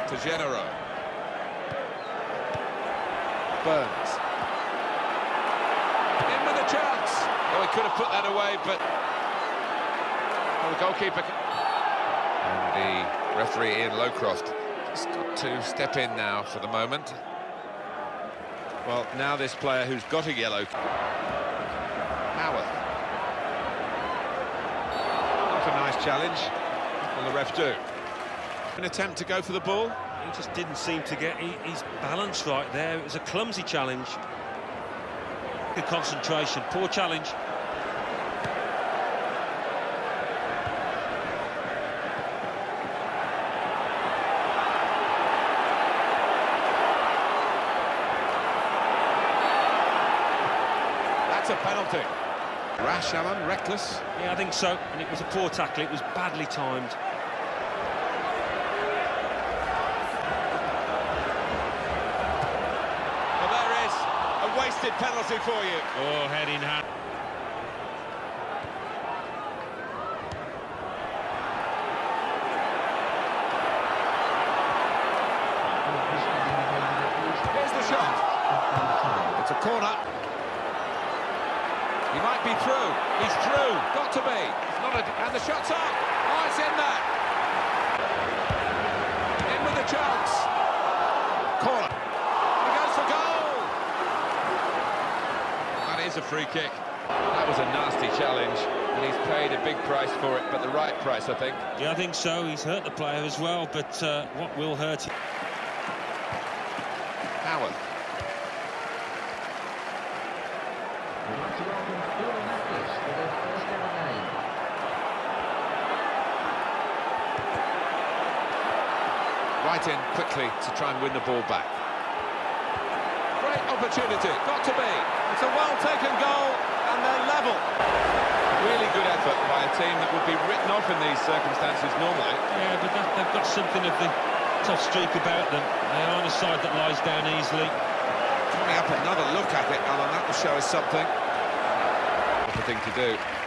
to Genero. Burns. In with a chance. Oh, he could have put that away, but well, the goalkeeper. And the referee Ian Lowcroft has got to step in now for the moment. Well, now this player who's got a yellow. Howarth. Not a nice challenge. What will the ref do? An attempt to go for the ball. He just didn't seem to get his balance right there. It was a clumsy challenge. Good concentration, poor challenge. That's a penalty. Rash, Alan, reckless. Yeah, I think so. And it was a poor tackle. It was badly timed. Wasted penalty for you. Oh, head in hand. Here's the shot. It's a corner. He might be through. He's through. Got to be. It's not a... And the shot's up. Oh, it's in there. In with the chance. Corner. He goes for goal. Is a free kick. That was a nasty challenge, and he's paid a big price for it, but the right price, I think. Yeah, I think so. He's hurt the player as well, but what will hurt him? Howard. Right in quickly to try and win the ball back. Great opportunity, got to be. It's a well-taken goal, and they're level. Really good effort by a team that would be written off in these circumstances normally. Yeah, but they've got something of the tough streak about them. They aren't a side that lies down easily. Coming up another look at it, Alan, that will show us something. What a thing to do.